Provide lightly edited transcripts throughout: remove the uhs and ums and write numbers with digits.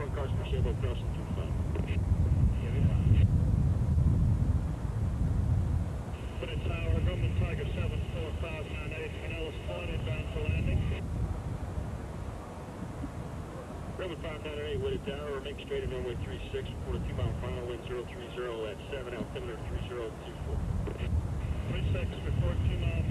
cars for Chevrolet crossing through 5. Whitted Tower, Grumman Tiger 74598, Pinellas Point, inbound for landing. Grumman 598, Whitted Tower, remain straight in runway 36, report a 2-mile final, wind 030 at 7, altimeter 3024. 36, report 2 miles.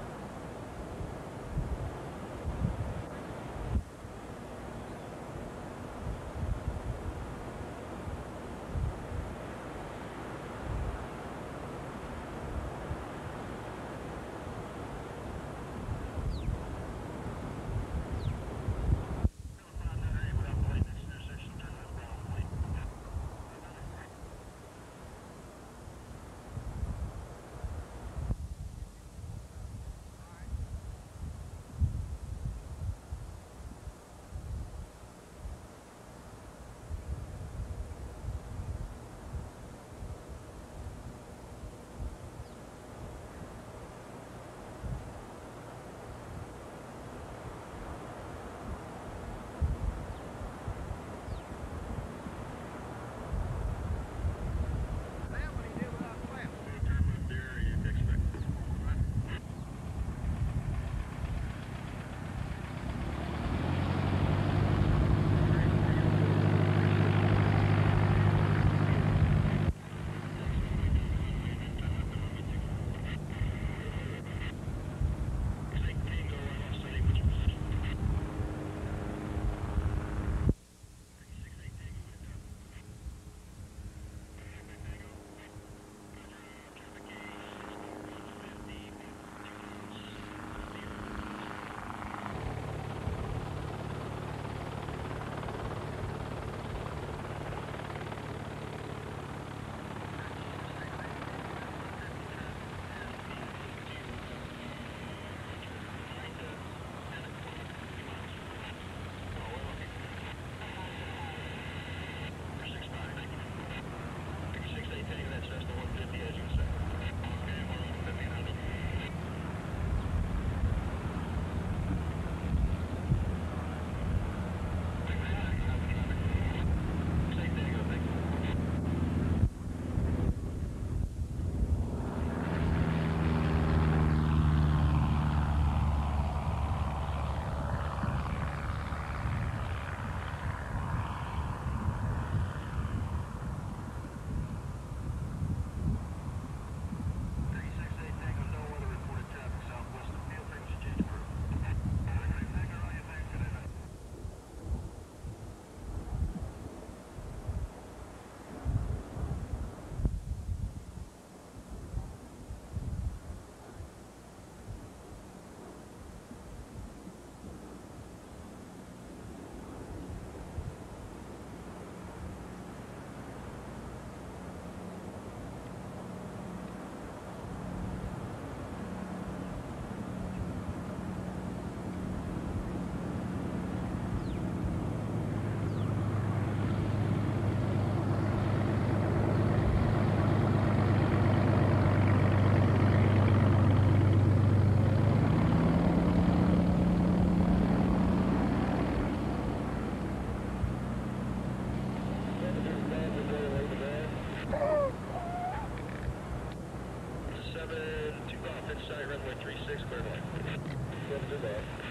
Runway 36, clear to land. Good to do that.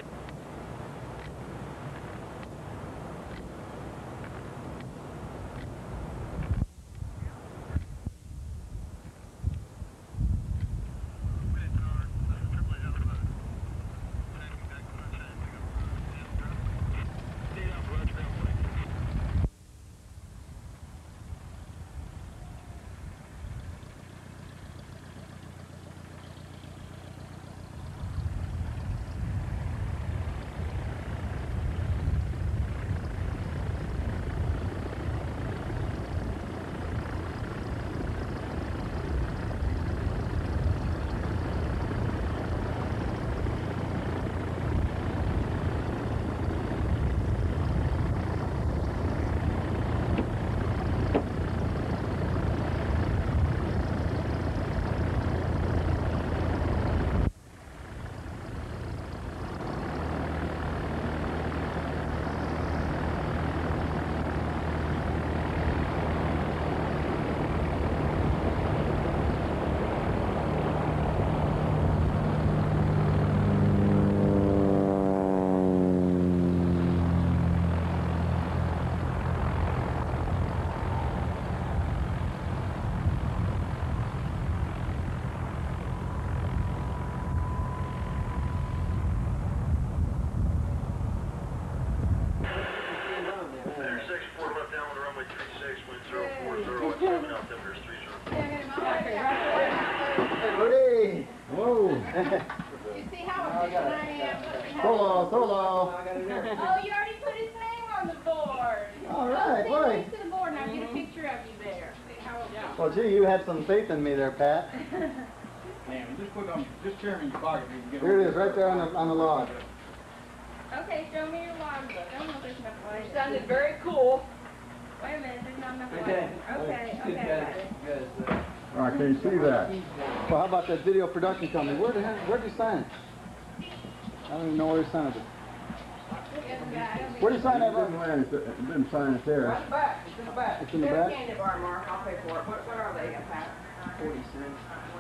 Solo, solo. Oh, you already put his name on the board. All right, well, buddy. to the board now. Get a picture of you there. Well, gee, you had some faith in me there, Pat. Man, just put on, just tear me in your pocket so you can get Here it is, right there on the log. Okay, show me your logbook. I don't know if there's enough light. You sounded very cool. Wait a minute, there's not enough light. Okay. Okay, I got it. All right, can you see that? Well, how about that video production company? Where'd you sign it? I don't even know where he signed it. Where'd you sign that? Didn't sign it there. Right back. It's in the back. It's in the back? Candy bar, Mark. I'll pay for it. What are they, Pat? 40 cents.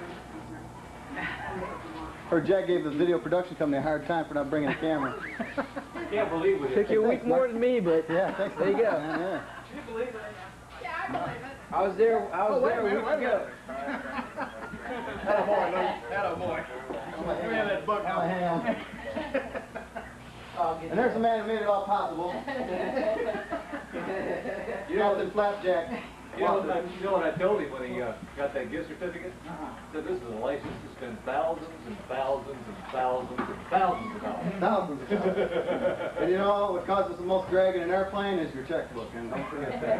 Heard Jack gave the video production company a hard time for not bringing a camera. Can't believe it. Took you a week more than me, but Yeah, thanks. there you go. Yeah. Can you believe it? Yeah, I believe it. I was there a week ago. Atta boy. Give me that buck Oh, hang on. And there's the man who made it all possible. Captain Flapjack. You know what I told him when he got that gift certificate? Said this is a license to spend thousands and thousands and thousands and thousands of dollars. Thousands of dollars. And you know what causes the most drag in an airplane is your checkbook, and don't forget that.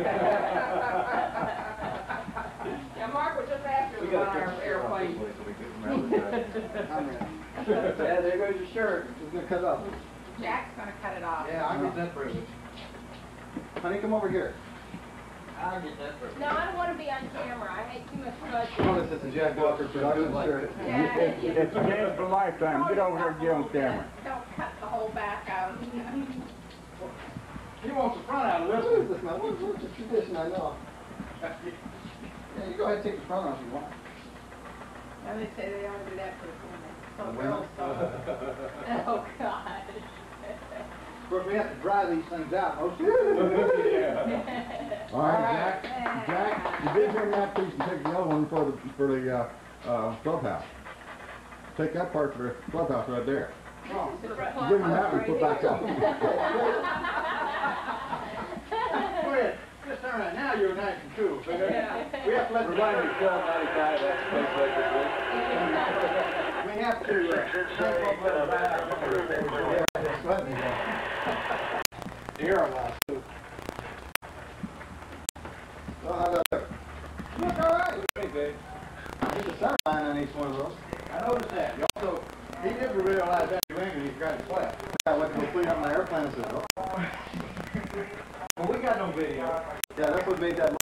Yeah, Mark was just after We we got got a our picture airplane. so we couldn't remember I'm ready. Yeah, there goes your shirt. Who's going to cut it off? Jack's gonna cut it off. Yeah, I get that privilege. Honey, come over here. I get that privilege. No, I don't want to be on camera. I hate too much fuss. Notice it's a Jack Walker production shirt. Yeah, It's a chance for a lifetime. Get over here and get on camera. Don't cut the whole back out. He wants the front out of What this is this now? What's the tradition I know? Yeah, you go ahead and take the front off if you want. Now they say they only do that for the women. Oh, God. Of course, we have to dry these things out. Most of All right, Jack, you did bring that piece and take the other one for the clubhouse. Take that part for the clubhouse right there. Bring that and put back up. Go ahead. Just turn around. Now you're nice and cool. Yeah. We have to let the Remind me, 1295, that's the place like this. We have to Here a lot too. Well, how about that? Look all right. Hey, babe. There's a center line on each one of those. I noticed that. You also, he didn't realize that in England he's trying to clap. I went to go clean up my airplane and said, oh. Well, we got no video. Yeah, that's what made that